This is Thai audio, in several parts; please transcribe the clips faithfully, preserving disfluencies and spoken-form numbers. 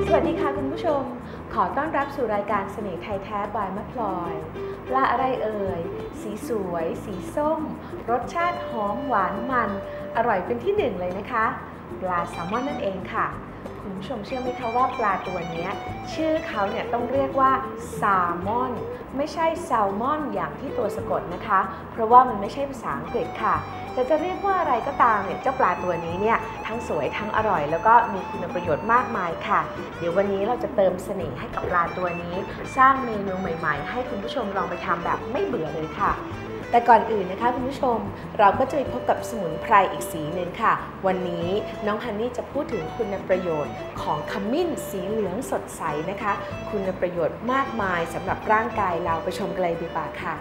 สวัสดีค่ะคุณผู้ชมขอต้อนรับสู่รายการเสน่ห์ไทยแท้บายมะพลอยปลาอะไรเอ่ยสีสวยสีส้มรสชาติหอมหวานมันอร่อยเป็นที่หนึ่งเลยนะคะปลาแซลมอนนั่นเองค่ะคุณผู้ชมเชื่อไหมคะว่าปลาตัวนี้ชื่อเขาเนี่ยต้องเรียกว่าแซลมอนไม่ใช่แซลมอนอย่างที่ตัวสะกดนะคะเพราะว่ามันไม่ใช่ภาษาอังกฤษค่ะแต่จะเรียกว่าอะไรก็ตามเนี่ยเจ้าปลาตัวนี้เนี่ยทั้งสวยทั้งอร่อยแล้วก็มีคุณประโยชน์มากมายค่ะเดี๋ยววันนี้เราจะเติมเสน่ห์ให้กับปลาตัวนี้สร้างเมนูใหม่ๆให้คุณผู้ชมลองไปทำแบบไม่เบื่อเลยค่ะแต่ก่อนอื่นนะคะคุณผู้ชมเราก็จะไปพบกับสมุนไพรอีกสีหนึ่งค่ะวันนี้น้องฮันนี่จะพูดถึงคุณประโยชน์ของขมิ้นสีเหลืองสดใสนะคะคุณประโยชน์มากมายสำหรับร่างกายเราไปชมกันเลยดีกว่าค่ะ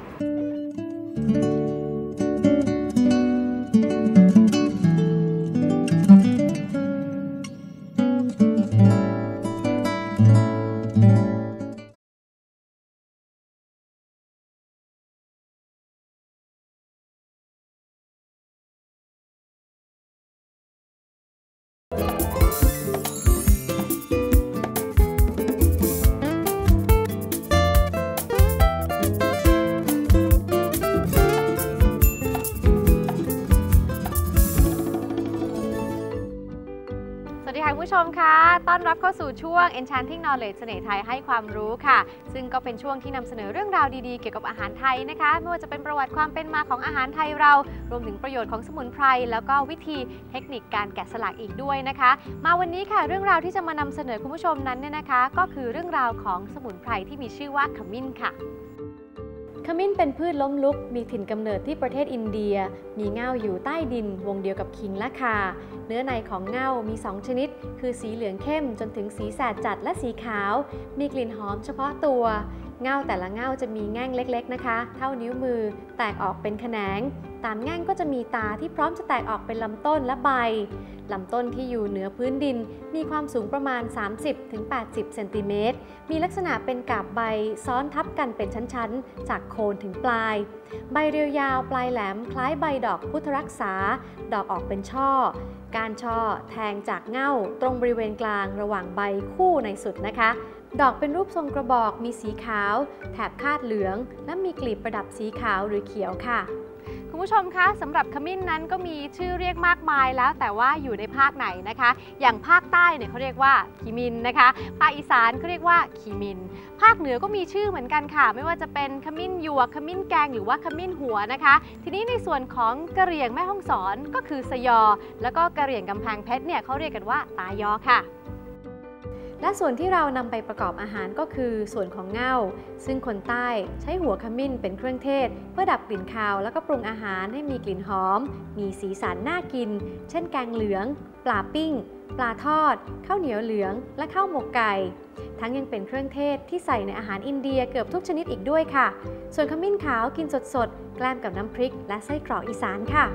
ผู้ชมคะต้อนรับเข้าสู่ช่วง Enchanting Knowledge เสน่ห์ไทยให้ความรู้ค่ะซึ่งก็เป็นช่วงที่นำเสนอเรื่องราวดีๆเกี่ยวกับอาหารไทยนะคะไม่ว่าจะเป็นประวัติความเป็นมาของอาหารไทยเรารวมถึงประโยชน์ของสมุนไพรแล้วก็วิธีเทคนิคการแกะสลักอีกด้วยนะคะมาวันนี้ค่ะเรื่องราวที่จะมานำเสนอคุณผู้ชมนั้นเนี่ยนะคะก็คือเรื่องราวของสมุนไพรที่มีชื่อว่าขมิ้นค่ะขมิ้นเป็นพืชล้มลุกมีถิ่นกำเนิดที่ประเทศอินเดียมีเง่าอยู่ใต้ดินวงเดียวกับขิงและข่าเนื้อในของเง่ามีสองชนิดคือสีเหลืองเข้มจนถึงสีแสดจัดและสีขาวมีกลิ่นหอมเฉพาะตัวเง่าแต่ละเง่าจะมีแง่งเล็กๆนะคะเท่านิ้วมือแตกออกเป็นแขนงตามแง่งก็จะมีตาที่พร้อมจะแตกออกเป็นลำต้นและใบลำต้นที่อยู่เหนือพื้นดินมีความสูงประมาณ สามสิบถึงแปดสิบ เซนติเมตรมีลักษณะเป็นกาบใบซ้อนทับกันเป็นชั้นๆจากโคนถึงปลายใบเรียวยาวปลายแหลมคล้ายใบดอกพุทธรักษาดอกออกเป็นช่อก้านช่อแทงจากเง่าตรงบริเวณกลางระหว่างใบคู่ในสุดนะคะดอกเป็นรูปทรงกระบอกมีสีขาวแถบคาดเหลืองและมีกลีบประดับสีขาวหรือเขียวค่ะคุณผู้ชมคะสำหรับขมิ้นนั้นก็มีชื่อเรียกมากมายแล้วแต่ว่าอยู่ในภาคไหนนะคะอย่างภาคใต้เนี่ยเขาเรียกว่าขีมินนะคะภาคอีสานเขาเรียกว่าขีมินภาคเหนือก็มีชื่อเหมือนกันค่ะไม่ว่าจะเป็นขมิ้นหยวกขมิ้นแกงหรือว่าขมิ้นหัวนะคะทีนี้ในส่วนของกะเหรี่ยงแม่ฮ่องสอนก็คือสยอแล้วก็กะเหรี่ยงกำแพงเพชรเนี่ยเขาเรียกกันว่าตายอค่ะและส่วนที่เรานำไปประกอบอาหารก็คือส่วนของเง่าซึ่งคนใต้ใช้หัวขมิ้นเป็นเครื่องเทศเพื่อดับกลิ่นคาวแล้วก็ปรุงอาหารให้มีกลิ่นหอมมีสีสันน่ากินเช่นแกงเหลืองปลาปิ้งปลาทอดข้าวเหนียวเหลืองและข้าวหมกไก่ทั้งยังเป็นเครื่องเทศที่ใส่ในอาหารอินเดียเกือบทุกชนิดอีกด้วยค่ะส่วนขมิ้นขาวกินสดๆแกล้มกับน้ำพริกและไส้กรอกอีสานค่ะ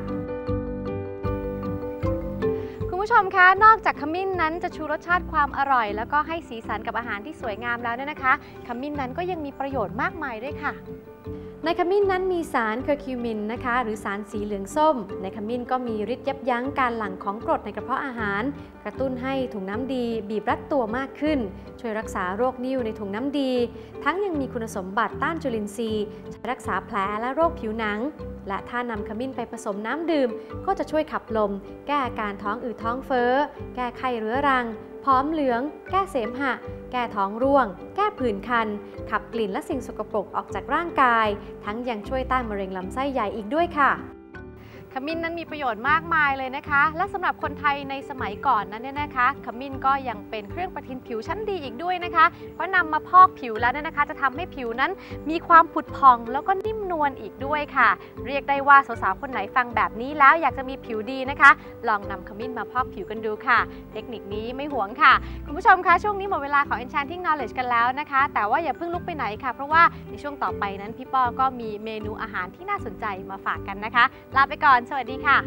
คุณผู้ชมคะนอกจากขมิ้นนั้นจะชูรสชาติความอร่อยแล้วก็ให้สีสันกับอาหารที่สวยงามแล้วเนี่ยนะคะขมิ้นนั้นก็ยังมีประโยชน์มากมายด้วยค่ะในขมิ้นนั้นมีสารเคอร์คิวมินนะคะหรือสารสีเหลืองส้มในขมิ้นก็มีฤทธิ์ยับยั้งการหลั่งของกรดในกระเพาะอาหารกระตุ้นให้ถุงน้ำดีบีบรัดตัวมากขึ้นช่วยรักษาโรคนิ่วในถุงน้ำดีทั้งยังมีคุณสมบัติต้านจุลินทรีย์ใช้รักษาแผลและโรคผิวหนังและถ้านำขมิ้นไปผสมน้ำดื่มก็จะช่วยขับลมแก้อาการท้องอืดท้องเฟ้อแก้ไข้เรื้อรังผอมเหลืองแก้เสมหะแก้ท้องร่วงแก้ผื่นคันขับกลิ่นและสิ่งสกปรกออกจากร่างกายทั้งยังช่วยต้านมะเร็งลำไส้ใหญ่อีกด้วยค่ะขมิ้นนั้นมีประโยชน์มากมายเลยนะคะและสำหรับคนไทยในสมัยก่อนนั้นเนี่ยนะคะขมิ้นก็ยังเป็นเครื่องประทินผิวชั้นดีอีกด้วยนะคะเพราะนำมาพอกผิวแล้วเนี่ยนะคะจะทำให้ผิวนั้นมีความผุดผ่องแล้วก็นิ่มนวลอีกด้วยค่ะเรียกได้ว่าสาวๆคนไหนฟังแบบนี้แล้วอยากจะมีผิวดีนะคะลองนำขมิ้นมาพอกผิวกันดูค่ะเทคนิคนี้ไม่หวงค่ะคุณผู้ชมคะช่วงนี้หมดเวลาของ Enchanting Knowledge กันแล้วนะคะแต่ว่าอย่าเพิ่งลุกไปไหนค่ะเพราะว่าในช่วงต่อไปนั้นพี่ป้อก็มีเมนูอาหารที่น่าสนใจมาฝากกันนะคะลาไปก่อนสวัสดีค่ะ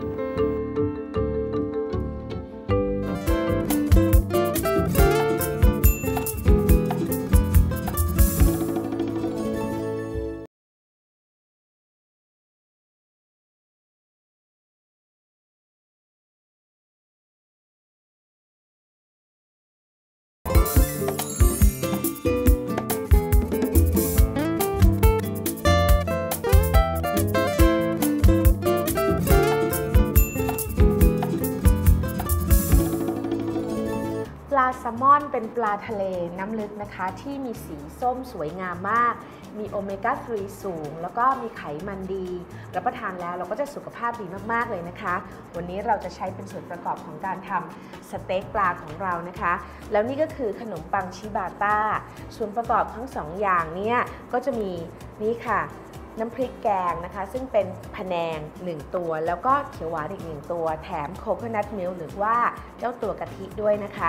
ปลาแซลมอนเป็นปลาทะเลน้ำลึกนะคะที่มีสีส้มสวยงามมากมีโอเมก้า สาม สูงแล้วก็มีไขมันดีรับประทานแล้วเราก็จะสุขภาพดีมากๆเลยนะคะวันนี้เราจะใช้เป็นส่วนประกอบของการทำสเต็กปลาของเรานะคะแล้วนี่ก็คือขนมปังชิบาต้าส่วนประกอบทั้งสองอย่างเนี่ยก็จะมีนี่ค่ะน้ำพริกแกงนะคะซึ่งเป็นพะแนงหนึ่งตัวแล้วก็เขียวหวานอีกหนึ่งตัวแถมโคโคนัทมิลค์หรือว่าเจ้าตัวกะทิด้วยนะคะ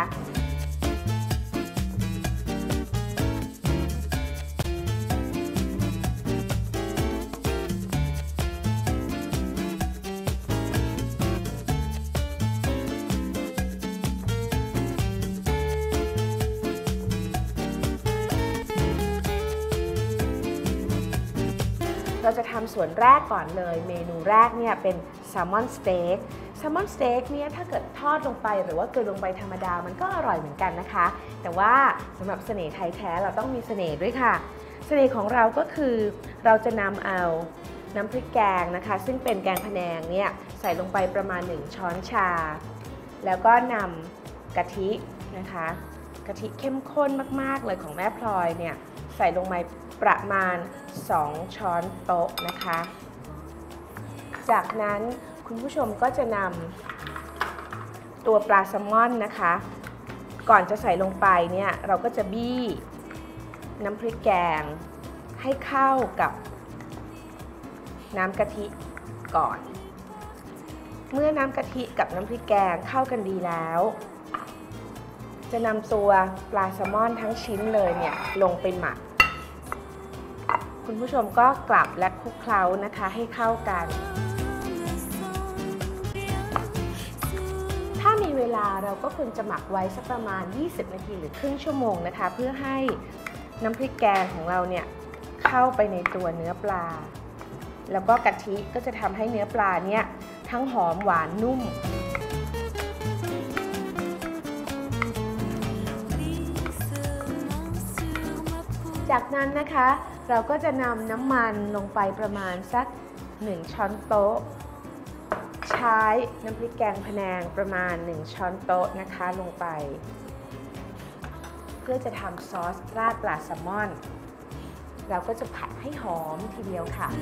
เราจะทำส่วนแรกก่อนเลยเมนูแรกเนี่ยเป็นแซลมอนสเต็กแซลมอนสเต็กเนี่ยถ้าเกิดทอดลงไปหรือว่าเกลือลงไปธรรมดามันก็อร่อยเหมือนกันนะคะแต่ว่าสำหรับเสน่ห์ไทยแท้เราต้องมีเสน่ห์ด้วยค่ะเสน่ห์ของเราก็คือเราจะนำเอาน้ำพริกแกงนะคะซึ่งเป็นแกงพะแนงเนี่ยใส่ลงไปประมาณหนึ่งช้อนชาแล้วก็นำกะทินะคะกะทิเข้มข้นมากๆเลยของแม่พลอยเนี่ยใส่ลงไปประมาณสองช้อนโต๊ะนะคะจากนั้นคุณผู้ชมก็จะนำตัวปลาแซลมอนนะคะก่อนจะใส่ลงไปเนี่ยเราก็จะบี้น้ำพริกแกงให้เข้ากับน้ำกะทิก่อนเมื่อน้ำกะทิกับน้ำพริกแกงเข้ากันดีแล้วจะนำตัวปลาแซลมอนทั้งชิ้นเลยเนี่ยลงไปหมักคุณผู้ชมก็กลับและคลุกเคล้านะคะให้เข้ากันถ้ามีเวลาเราก็ควรจะหมักไว้สักประมาณยี่สิบนาทีหรือครึ่งชั่วโมงนะคะเพื่อให้น้ำพริกแกงของเราเนี่ยเข้าไปในตัวเนื้อปลาแล้วก็กะทิก็จะทำให้เนื้อปลาเนี่ยทั้งหอมหวานนุ่มจากนั้นนะคะเราก็จะนำน้ำมันลงไปประมาณสักหนึ่งช้อนโต๊ะใช้น้ำพริกแกงพะแนงประมาณหนึ่งช้อนโต๊ะนะคะลงไปเพื่อจะทำซอสราดปลาแซลมอนเราก็จะผัดให้หอมทีเดียวค่ะ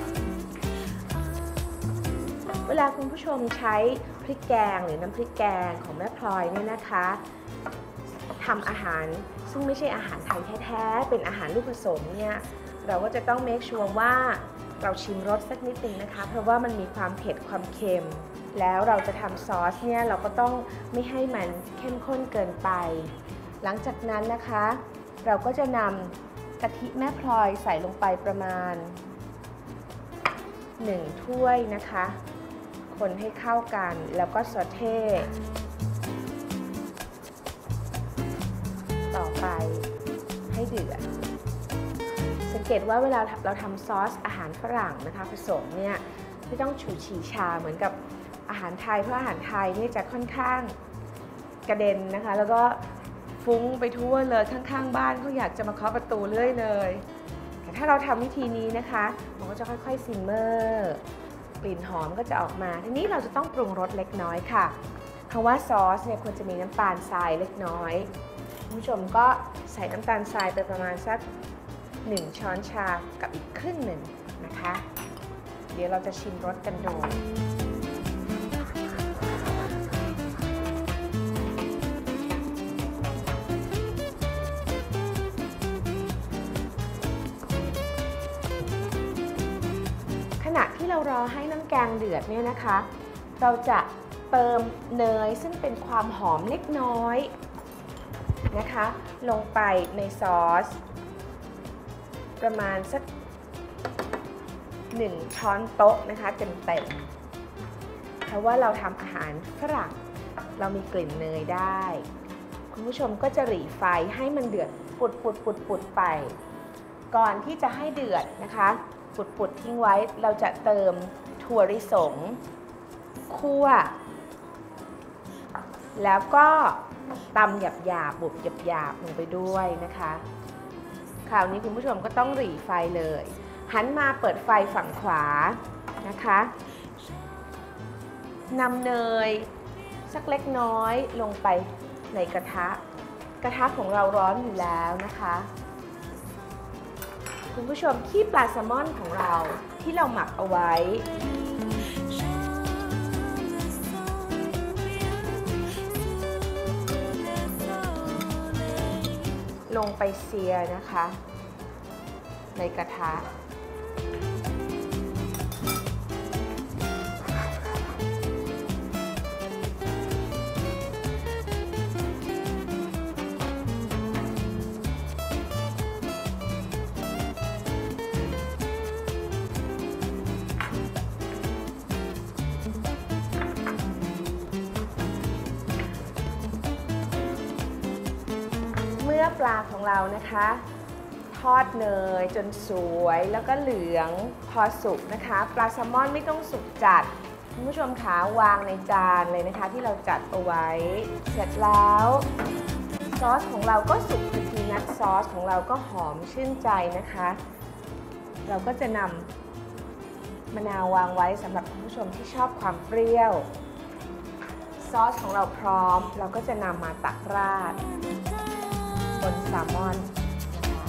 เวลาคุณผู้ชมใช้พริกแกงหรือน้ำพริกแกงของแม่พลอยเนี่ยนะคะทำอาหารซึ่งไม่ใช่อาหารไทยแท้ๆเป็นอาหารลูกผสมเนี่ยเราก็จะต้องเมคชัวร์ว่าเราชิมรสสักนิดนึงนะคะเพราะว่ามันมีความเผ็ดความเค็มแล้วเราจะทำซอสเนี่ยเราก็ต้องไม่ให้มันเข้มข้นเกินไปหลังจากนั้นนะคะเราก็จะนำกะทิแม่พลอยใส่ลงไปประมาณหนึ่งถ้วยนะคะคนให้เข้ากันแล้วก็ซอเท่ต่อไปให้เดือดสังเกตว่าเวลาเราทำซอสอาหารฝรั่งนะคะผสมเนี่ยไม่ต้องฉูฉี่ชาเหมือนกับอาหารไทยเพราะอาหารไทยนี่จะค่อนข้างกระเด็นนะคะแล้วก็ฟุ้งไปทั่วเลยข้างๆบ้านเขาอยากจะมาเคาะประตูเรื่อยเลยแต่ถ้าเราทำวิธีนี้นะคะมันก็จะค่อยๆซิมเมอร์กลิ่นหอมก็จะออกมาทีนี้เราจะต้องปรุงรสเล็กน้อยค่ะเพราะว่าซอสเนี่ยควรจะมีน้ำตาลทรายเล็กน้อยคุณผู้ชมก็ใส่น้ำตาลทรายไปประมาณสักหนึ่งช้อนชากับอีกครึ่งหนึ่งนะคะเดี๋ยวเราจะชิมรสกันดูขณะที่เรารอให้น้ำแกงเดือดเนี่ยนะคะเราจะเติมเนยซึ่งเป็นความหอมเล็กน้อยนะคะลงไปในซอสประมาณสักหนึ่งช้อนโต๊ะนะคะเต็มๆเพราะว่าเราทำอาหารฝรั่งเรามีกลิ่นเนยได้คุณผู้ชมก็จะหรี่ไฟให้มันเดือดปุดปุดปุดปุดไปก่อนที่จะให้เดือดนะคะปุดปุดทิ้งไว้เราจะเติมถั่วลิสงคั่วแล้วก็ตำหยาบๆบุบหยาบๆลงไปด้วยนะคะคราวนี้คุณผู้ชมก็ต้องหรี่ไฟเลยหันมาเปิดไฟฝั่งขวานะคะนำเนยสักเล็กน้อยลงไปในกระทะกระทะของเราร้อนอยู่แล้วนะคะคุณผู้ชมขี้ปลาแซลมอนของเราที่เราหมักเอาไว้ลงไปเซียนะคะในกระทะเมื่อปลาของเรานะคะทอดเนยจนสวยแล้วก็เหลืองพอสุกนะคะปลาแซลมอนไม่ต้องสุกจัดคุณผู้ชมขาวางในจานเลยนะคะที่เราจัดเอาไว้เสร็จแล้วซอสของเราก็สุกทันทีนัทซอสของเราก็หอมชื่นใจนะคะเราก็จะนำมะนาววางไว้สำหรับคุณผู้ชมที่ชอบความเปรี้ยวซอสของเราพร้อมเราก็จะนำมาตักราดบนแซลมอนนะคะ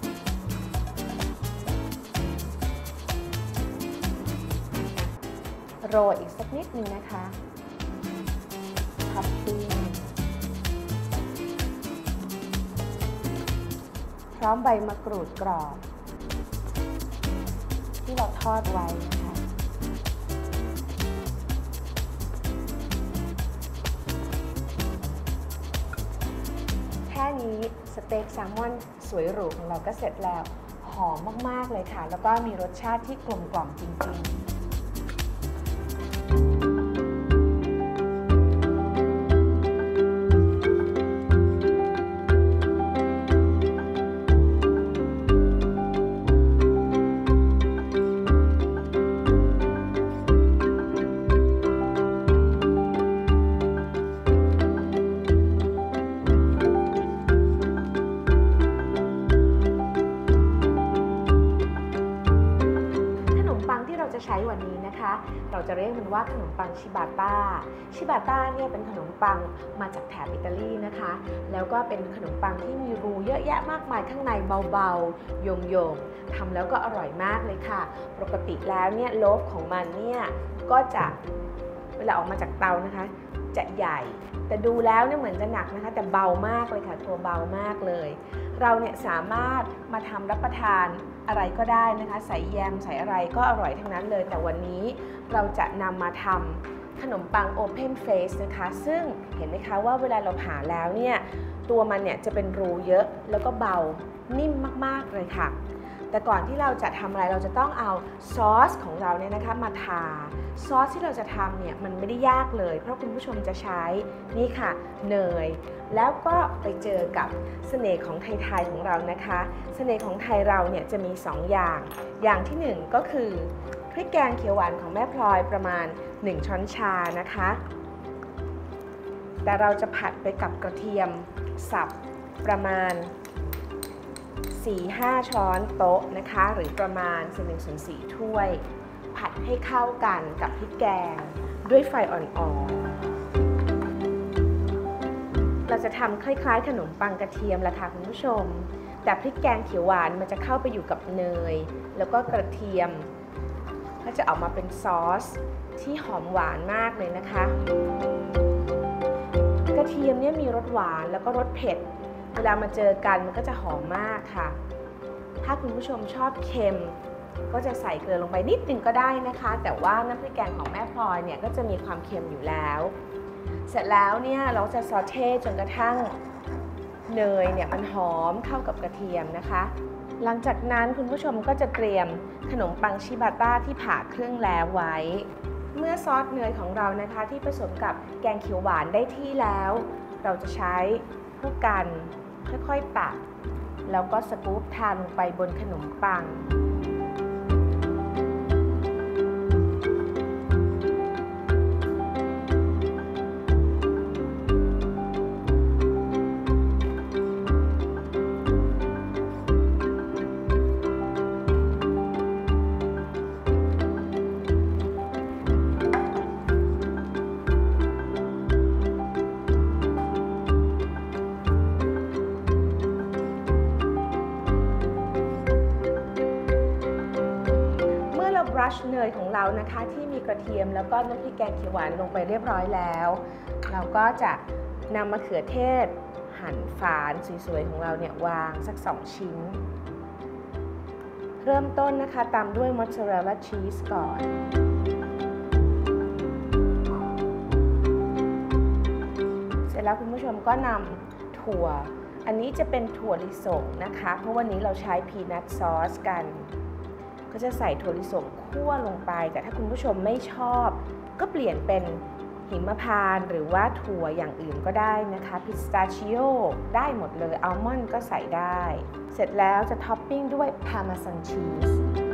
โรยอีกสักนิดนึงนะคะท็อปปิ้งพร้อมใบมะกรูดกรอบที่เราทอดไว้นะคะแค่นี้สเต็กแซลมอนสวยหรูของเราก็เสร็จแล้วหอมมากๆเลยค่ะแล้วก็มีรสชาติที่กลมกล่อมจริงๆใช้วันนี้นะคะเราจะเรียกมันว่าขนมปังชิบาต้าชิบาต้าเนี่ยเป็นขนมปังมาจากแถบอิตาลีนะคะแล้วก็เป็นขนมปังที่มีรูเยอะแยะมากมายข้างในเบาๆโยงๆทำแล้วก็อร่อยมากเลยค่ะปกติแล้วเนี่ยโลฟของมันเนี่ยก็จะเวลาออกมาจากเตานะคะจะใหญ่แต่ดูแล้วเนี่ยเหมือนจะหนักนะคะแต่เบามากเลยค่ะตัวเบามากเลยเราเนี่ยสามารถมาทำรับประทานอะไรก็ได้นะคะใส่แยมใส่อะไรก็อร่อยทั้งนั้นเลยแต่วันนี้เราจะนำมาทำขนมปัง Open Face นะคะซึ่งเห็นไหมคะว่าเวลาเราผ่าแล้วเนี่ยตัวมันเนี่ยจะเป็นรูเยอะแล้วก็เบานิ่มมากๆเลยค่ะแต่ก่อนที่เราจะทำอะไรเราจะต้องเอาซอสของเราเนี่ยนะคะมาทาซอสที่เราจะทำเนี่ยมันไม่ได้ยากเลยเพราะคุณผู้ชมจะใช้นี่ค่ะเนยแล้วก็ไปเจอกับเสน่ห์ของไทยๆของเรานะคะเสน่ห์ของไทยเราเนี่ยจะมีสองอย่างอย่างที่หนึ่งก็คือพริกแกงเขียวหวานของแม่พลอยประมาณหนึ่งช้อนชานะคะแต่เราจะผัดไปกับกระเทียมสับประมาณสี่ห้า ช้อนโต๊ะนะคะหรือประมาณหนึ่งส่วนสี่ถ้วยผัดให้เข้ากันกับพริกแกงด้วยไฟอ่อนๆเราจะทำคล้ายๆขนมปังกระเทียมแหละค่ะคุณผู้ชมแต่พริกแกงเขียวหวานมันจะเข้าไปอยู่กับเนยแล้วก็กระเทียมก็จะออกมาเป็นซอสที่หอมหวานมากเลยนะคะกระเทียมเนี่ยมีรสหวานแล้วก็รสเผ็ดเวลามาเจอกันมันก็จะหอมมากค่ะถ้าคุณผู้ชมชอบเค็มก็จะใส่เกลือลงไปนิดนึงก็ได้นะคะแต่ว่าน้ำพริกแกงของแม่พลอยเนี่ยก็จะมีความเค็มอยู่แล้วเสร็จแล้วเนี่ยเราจะซอเท่จนกระทั่งเนยเนี่ยมันหอมเข้ากับกระเทียมนะคะหลังจากนั้นคุณผู้ชมก็จะเตรียมขนมปังชิบาต้าที่ผ่าครึ่งแล้วไว้เมื่อซอสเนยของเรานะคะที่ผสมกับแกงเขียวหวานได้ที่แล้วเราจะใช้ผู้กันค่อยๆตักแล้วก็สกู๊ปทานลงไปบนขนมปังชเนยของเรานะคะที่มีกระเทียมแล้วก็น้ำพริกแกงเขียวหวานลงไปเรียบร้อยแล้วเราก็จะนำมะเขือเทศหั่นฝานสวยๆของเราเนี่ยวางสักสองชิ้นเริ่มต้นนะคะตามด้วยมอสซาเรลล่าชีสก่อนเสร็จแล้วคุณผู้ชมก็นำถั่วอันนี้จะเป็นถั่วลิสงนะคะเพราะวันนี้เราใช้พีนัทซอสกันก็จะใส่ถั่วลิสงคั่วลงไปแต่ถ้าคุณผู้ชมไม่ชอบก็เปลี่ยนเป็นหิมพานต์หรือว่าถั่วอย่างอื่นก็ได้นะคะพิสตาชิโอได้หมดเลยอัลมอนด์ก็ใส่ได้เสร็จแล้วจะท็อปปิ้งด้วยพาร์เมซานชีส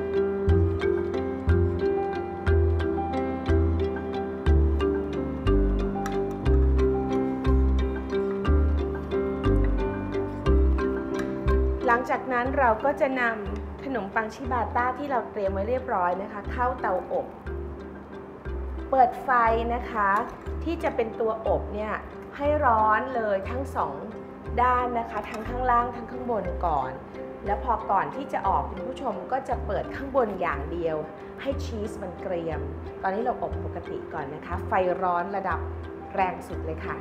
หลังจากนั้นเราก็จะนำขนมปังชิบาต้าที่เราเตรียมไว้เรียบร้อยนะคะเข้าเตาอบเปิดไฟนะคะที่จะเป็นตัวอบเนี่ยให้ร้อนเลยทั้งสองด้านนะคะทั้งข้างล่างทั้งข้างบนก่อนแล้วพอก่อนที่จะออกคุณผู้ชมก็จะเปิดข้างบนอย่างเดียวให้ชีสมันเกรียมตอนนี้เราอบปกติก่อนนะคะไฟร้อนระดับแรงสุดเลยค่ะ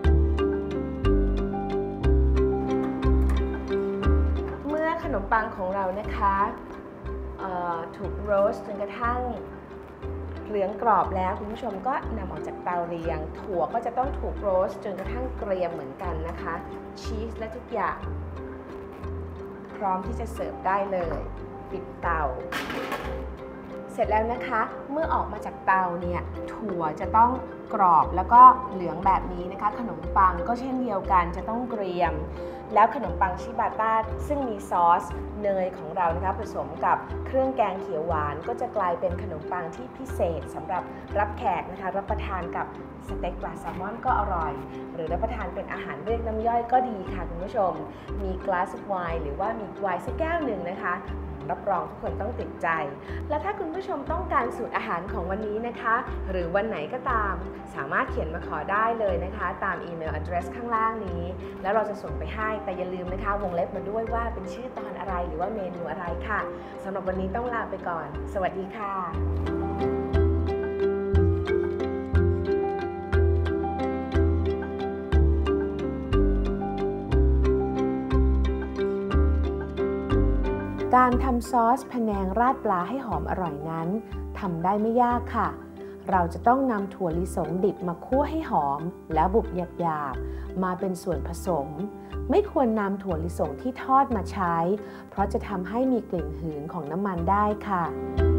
เมื่อขนมปังของเรานะคะถูกโรสต์จนกระทั่งเหลืองกรอบแล้วคุณผู้ชมก็นำออกจากเตาเรียงถั่วก็จะต้องถูกโรสต์จนกระทั่งเกรียมเหมือนกันนะคะชีสและทุกอย่างพร้อมที่จะเสิร์ฟได้เลยปิดเตาเสร็จแล้วนะคะเมื่อออกมาจากเตาเนี่ยถั่วจะต้องกรอบแล้วก็เหลืองแบบนี้นะคะขนมปังก็เช่นเดียวกันจะต้องเกรียมแล้วขนมปังชิบาต้าซึ่งมีซอสเนยของเรานะคะผสมกับเครื่องแกงเขียวหวานก็จะกลายเป็นขนมปังที่พิเศษสำหรับรับแขกนะคะรับประทานกับสเต็กปลาแซลมอนก็อร่อยหรือรับประทานเป็นอาหารเรียกน้ำย่อยก็ดีค่ะคุณผู้ชมมีกลาสไวน์หรือว่ามีไวน์สักแก้วหนึ่งนะคะรับรองทุกคนต้องติดใจและถ้าคุณผู้ชมต้องการสูตรอาหารของวันนี้นะคะหรือวันไหนก็ตามสามารถเขียนมาขอได้เลยนะคะตามอีเมล address ข้างล่างนี้แล้วเราจะส่งไปให้แต่อย่าลืมนะคะวงเล็บมาด้วยว่าเป็นชื่อตอนอะไรหรือว่าเมนูอะไรค่ะสำหรับวันนี้ต้องลาไปก่อนสวัสดีค่ะการทำซอสพะแนงราดปลาให้หอมอร่อยนั้นทำได้ไม่ยากค่ะเราจะต้องนำถั่วลิสงดิบมาคั่วให้หอมแล้วบุบหยาบๆมาเป็นส่วนผสมไม่ควรนำถั่วลิสงที่ทอดมาใช้เพราะจะทำให้มีกลิ่นหืนของน้ำมันได้ค่ะ